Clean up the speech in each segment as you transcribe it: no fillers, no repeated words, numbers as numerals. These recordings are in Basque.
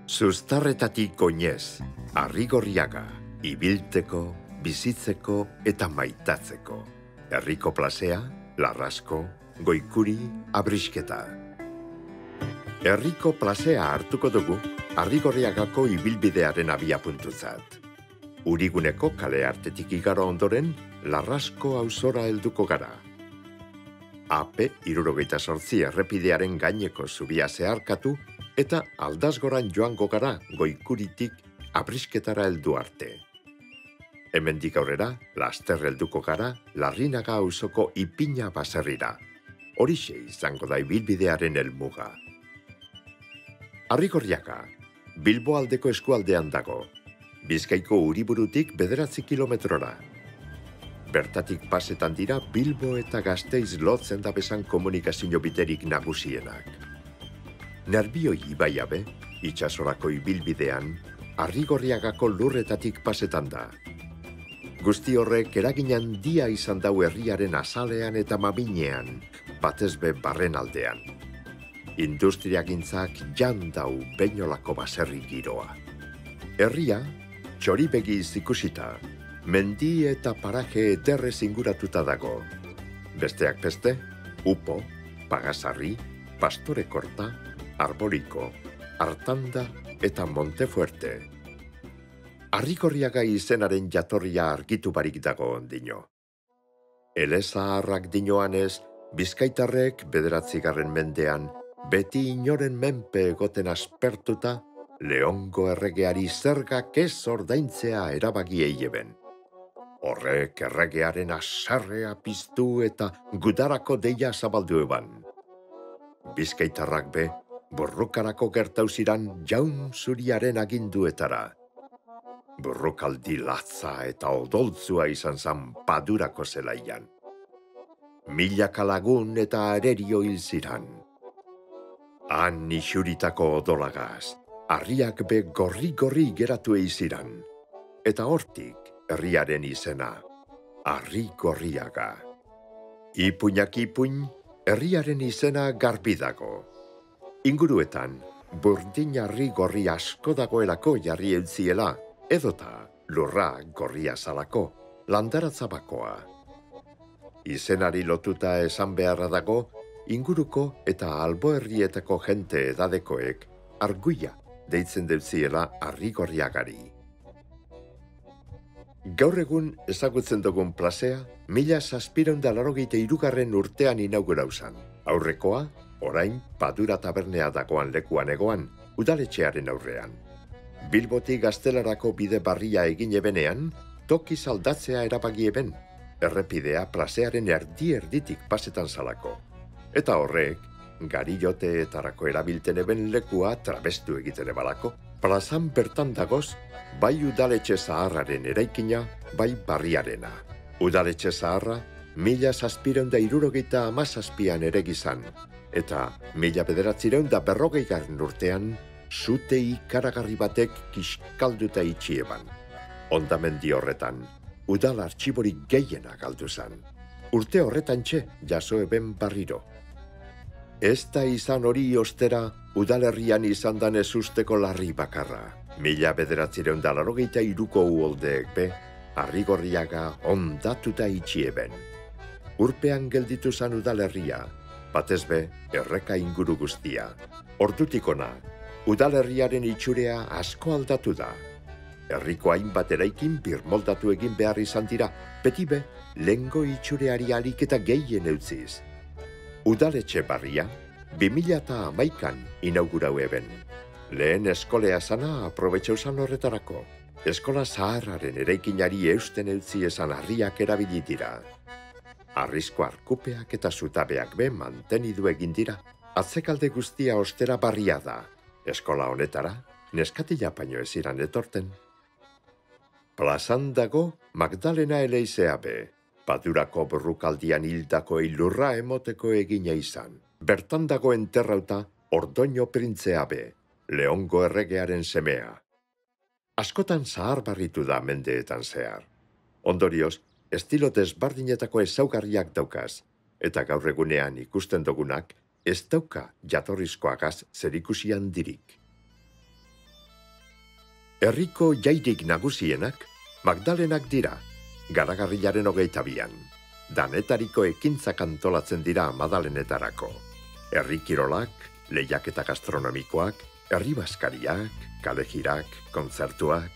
Zuztarretatik oinez, Arrigorriaga, ibiltzeko, bizitzeko eta maitatzeko. Herriko plazea, Larrasko, Goikuri, Abrisketa. Herriko plazea hartuko dugu Arrigorriagako ibilbidearen abiapuntutzat. Uriguneko kale artetik igaro ondoren, Larrasko auzora helduko gara. AP 78 errepidearen gaineko zubia zeharkatu eta Aldasgoran joango gara Goikuritik Abrisketara heldu arte. Hemendik aurrera, laster helduko gara Larrinaga auzoko Ipina baserrira. Horixe izango da ibilbidearen helmuga. Arrigorriaga, Bilbo aldeko eskualdean dago. Bizkaiko Uriburutik 9 kilometrora. Bertatik pasetan dira Bilbo eta Gasteiz lotzen dabesan komunikazio biterik nagusienak. Nerbioi ibaiabe, itsasorako ibilbidean, Arrigorriagako lurretatik pasetan da. Guzti horrek eragin handia izan dau herriaren azalean eta maminean, batezbe barren aldean. Industriagintzak jandau Beñolako baserri giroa. Herria, txoribegiz ikusita, mendi eta paraje ederrez inguratuta dago. Besteak beste, Upo, Pagasarri, Pastore Korta, Arboriko, Artanda eta Montefuerte. Arrigorriaga izenaren jatorria argitu barik dago ondino. Elezaharrak dinoanez, Bizkaitarrek 9. mendean, beti inoren menpe egoten aspertuta, Leongo erregeari zergak ez ordaintzea erabaki eieben. Horrek erregearen haserrea piztu eta gudarako deia zabaldu eban. Bizkaitarrak be, borrokarako gertauziran jaun zuriaren aginduetara. Borrokaldi latza eta odoltzua izan zan Padurako zelaian. Milaka lagun eta arerio hil ziran. Han isuritako odolagaz, harriak be gorri-gorri geratu eiziran. Eta hortik herriaren izena, Arrigorriaga. Ipuinak ipuin, herriaren izena garbi dago. Inguruetan, burdin Arrigorri asko dagoelako jarri eutziela, edota lurra gorria zalako, landaratzabakoa. Izenari lotuta esan beharra dago, inguruko eta alboherrietako jente edadekoek Arguia deitzen deutziela Arrigorriagari. Gaur egun ezagutzen dugun plazea, 1783 urtean inaugurau zan. Aurrekoa, orain Padura tabernea dagoan lekuan egoan, udaletxearen aurrean. Bilbotik Gaztelarako bide barria egin ebenean, tokiz aldatzea erabaki eben, errepidea plazearen erditik pasetan zalako. Eta horrek, garilloteetarako erabilten eben lekua trabestu egiten ebalako, plazan bertan dagoz, bai udaletxe zaharraren eraikina, bai barriarena. Udaletxe zaharra, 1777an eregizan, eta 1940 urtean, zute ikaragarri batek kiskalduta itxieban. Ondamendi horretan, udal artxiborik gehiena galdu zan. Urte horretan jaso eben barriro. Ez da izan hori ostera, udalerrian izan dan ezusteko larri bakarra. 1983ko uholdeek be, Arrigorriaga ondatuta itxieben. Urpean gelditu zan udalerria, batez be, erreka inguru guztia. Ordutik ona, udalerriaren itxurea asko aldatu da. Herriko hainbat eraikin birmoldatu egin behar izan dira, beti be, lehengo itxureari alik eta gehien eutziz. Udaletxe barria, 2011an inaugurau eben. Lehen eskolea zana aprobetxau zan horretarako. Eskola zaharraren eraikinari eusten eutzi esan harriak erabili dira. Harrizko arkupeak eta zutabeak be mantenidu egin dira. Atzekalde guztia ostera barria da. Eskola honetara, neskatila paino ez iran etorten. Plazan dago Magdalena eleizea be, Padurako borrukaldian hildako lurra emoteko egina izan. Bertan dago enterrauta Ordoño printzea be, Leongo erregearen semea. Askotan zahar barritu da mendeetan zehar. Ondorioz, estilo desbardinetako ezaugarriak daukaz, eta gaur egunean ikusten dugunak ez dauka jatorrizkoagaz zerikusi handirik. Herriko jairik nagusienak Magdalenak dira, Garagarrilaren 22an. Danetariko ekintzak antolatzen dira Madalenetarako. Herri kirolak, lehiaketa gastronomikoak, herri baskariak, kalejirak, kontzertuak.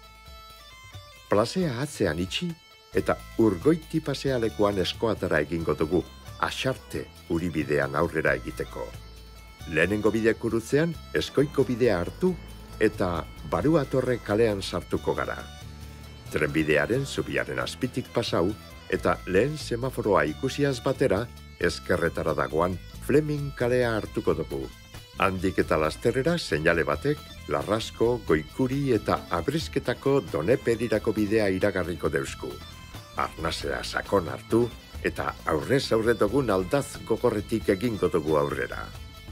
Plazea atzean itxi eta Urgoiti pasealekuan eskoatara egingo dugu, Axarte uribidean aurrera egiteko. Lehenengo bidekurutzean Eskoiko bidea hartu eta Baruatorre kalean sartuko gara. Trenbidearen zubiaren azpitik pasau eta lehen semaforoa ikusiaz batera ezkerretara dagoan Fleming kalea hartuko dugu. Handik eta lasterrera seinale batek Larrasko, Goikuri eta Abrizketako Doneperirako bidea iragarriko deusku. Arnasea sakon hartu eta aurrez aurre dugun aldaz gogorretik egingo dugu aurrera.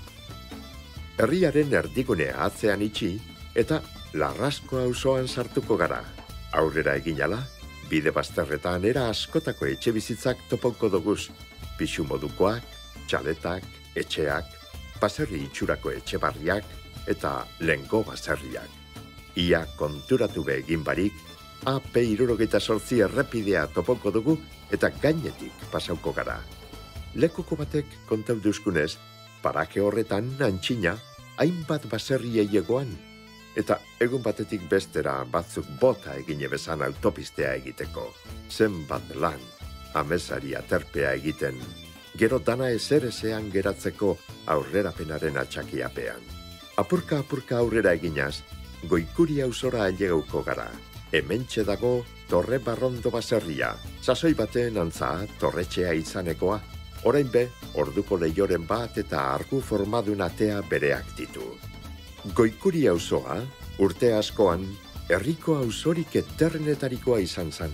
Herriaren erdigunea atzean itxi eta Larrasko auzoan sartuko gara. Aurrera eginala, bide bazterretan era askotako etxe bizitzak topoko doguz, pixu modukoak, txaletak, etxeak, baserri itxurako etxe barriak eta lengo baserriak. Ia konturatu be egin barik, AP 78 errepidea topoko dugu eta gainetik pasauko gara. Lekuko batek kontau duzkunez, parake horretan antxina hainbat baserriei egoan, eta egun batetik bestera batzuk bota egine bezan autopistea egiteko. Zenbat lan, amesari aterpea egiten, gero dana ezerezean geratzeko aurrerapenaren atxakiapean. Apurka aurrera eginaz, Goikuri auzora ailegauko gara. Hementxe dago Torre Barrondo baserria, sasoi baten antza torretxea izanekoa, orain be, orduko lehioren bat eta argu formadun atea bereak ditu. Goikuri auzoa, urte askoan, herriko auzorik ederrenetarikoa izan zen.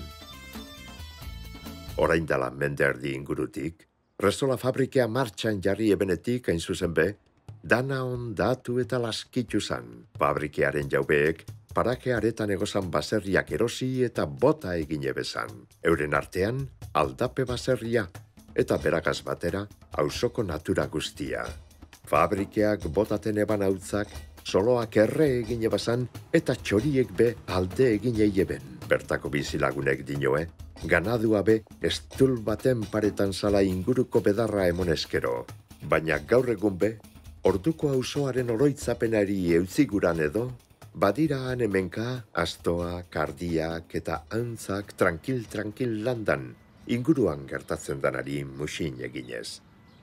Orain dela mende erdi ingurutik, Resola fabrikea martxan jarri ebenetik hain zuzen be, dana ondatu eta laskitu zan. Fabrikearen jaubeek, parake aretan egozan baserriak erosi eta bota egine bezan. Euren artean, aldape baserria eta berakaz batera, auzoko natura guztia. Fabrikeak botaten eban hautzak, soloak erre egine bazan eta txoriek be alde egine eben. Bertako bizilagunek dinoe, ganadua be estul baten paretan zala inguruko bedarra emoneskero. Baina gaur egun be, orduko auzoaren oroitzapenari eutziguran edo, badira hemenka, astoa, kardiak eta antzak tranquil landan, inguruan gertatzen danari musin eginez.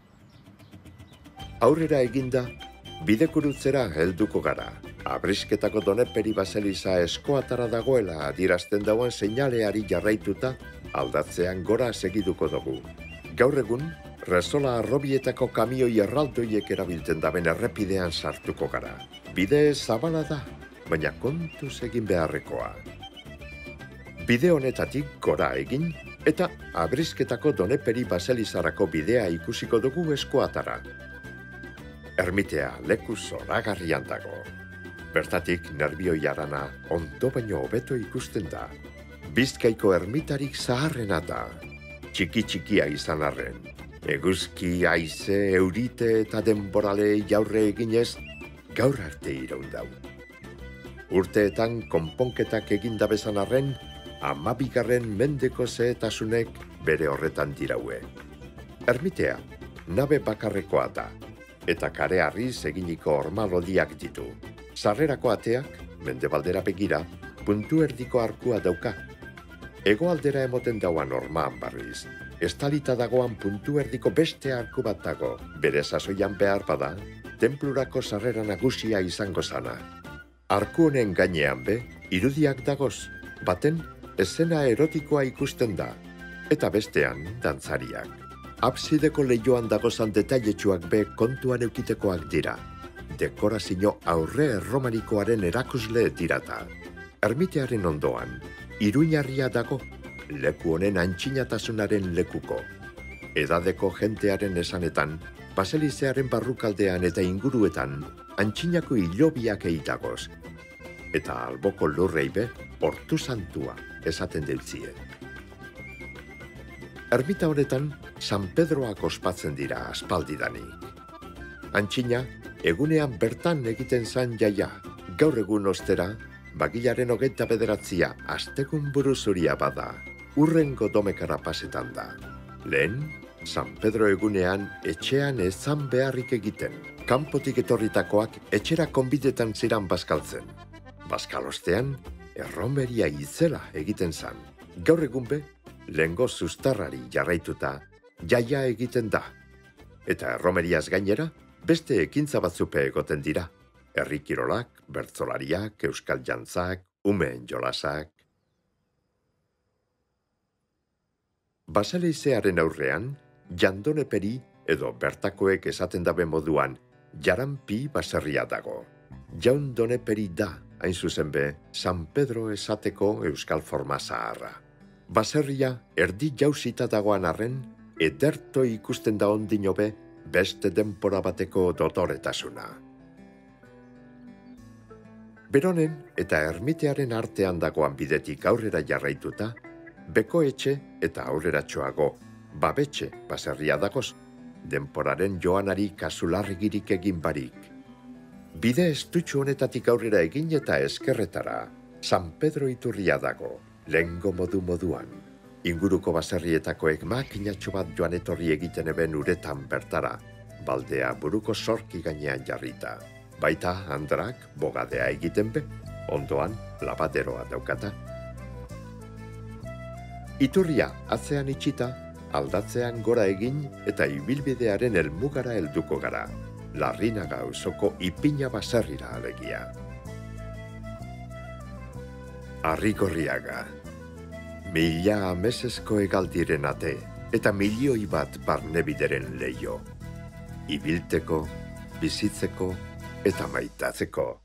Aurrera eginda, bidekurutzera helduko gara. Abrizketako Doneperi baseliza eskoatara dagoela adierazten dagoen seinaleari jarraituta, aldatzean gora segiduko dugu. Gaur egun, Resola arrobietako kamioi erraldoiek erabiltzen daben errepidean sartuko gara. Bide zabala da, baina kontuz egin beharrekoa. Bide honetatik gora egin eta Abrizketako Doneperi baselizarako bidea ikusiko dugu eskoatara. Ermitea leku zoragarrian dago. Bertatik nerbioi arana ondo baino hobeto ikusten da. Bizkaiko ermitarik zaharrena da. Txikia izan arren. Eguzki, haize, eurite eta denborale jaurre eginez, gaur arte iraundau. Urteetan konponketak eginda bezan arren, 12. mendeko zehetasunek bere horretan diraue. Ermitea, nabe bakarrekoa da, eta karearriz eginiko hormalodiak ditu. Sarrerako ateak, mendebaldera begira, puntu erdiko arkua dauka. Hegoaldera emoten dauan hormaan barriz. Estalita dagoan puntu erdiko beste arku bat dago. Bere sasoian behar bada, tenplurako sarrera nagusia izango zana. Arku honen gainean be, irudiak dagoz, baten eszena erotikoa ikusten da, eta bestean dantzariak. Absideko lehioan dagozan detailetsuak be kontuan eukitekoak dira. Dekorazio aurre erromanikoaren erakusle dirata. Ermitearen ondoan, iruñarria dago, leku honen antxinatasunaren lekuko. Edadeko jentearen esanetan, baselizearen barrukaldean eta inguruetan, antxinako hilobiak eitagoz. Eta alboko lurrei be, hortu santua esaten deutzie. Ermita honetan, San Pedroak ospatzen dira aspaldidanik. Antxina, egunean bertan egiten zan jaia, gaur egun ostera, bagilaren 29 astegun buru zuria bada, urrengo domekara pasetan da. Lehen, San Pedro egunean etxean ezan beharrik egiten, kanpotik etorritakoak etxera konbidetan ziran bazkaltzen. Bazkalostean, erromeria itzela egiten zan. Gaur egun be, lehengo zuztarrari jarraituta, jaia egiten da. Eta erromeriaz gainera, beste ekintza batzupe egoten dira. Herri kirolak, bertzolariak, euskal jantzak, umeen jolasak. Basaleizearen aurrean, jandoneperi edo bertakoek esaten dabe moduan, jaranpi baserria dago. Jaundoneperi da, hain zuzen be, San Pedro esateko euskal forma zaharra. Baserria erdi jauzita dagoan arren, ederto ikusten da ondino be, beste denpora bateko dotoretasuna. Beronen eta ermitearen artean dagoan bidetik aurrera jarraituta, beko etxe eta aurreratxoago, babetxe baserria dagoz, denporaren joanari kasulargirik egin barik. Bide estutxu honetatik aurrera egin eta eskerretara, San Pedro iturria dago, lehengo moduan. Inguruko baserrietakoek makinatxo bat joan etorri egiten eben uretan bertara, baldea buruko sorki gainean jarrita. Baita handrak bogadea egiten be, ondoan labaderoa daukata. Iturria atzean itxita, aldatzean gora egin eta ibilbidearen helmugara helduko gara. Larrinaga auzoko Ipina baserrira alegia. Arrigorriaga. 1000 amesesko hegaldiren ate eta 1.000.000 barnebideren leio. Ibilteko, bizitzeko eta maitatzeko.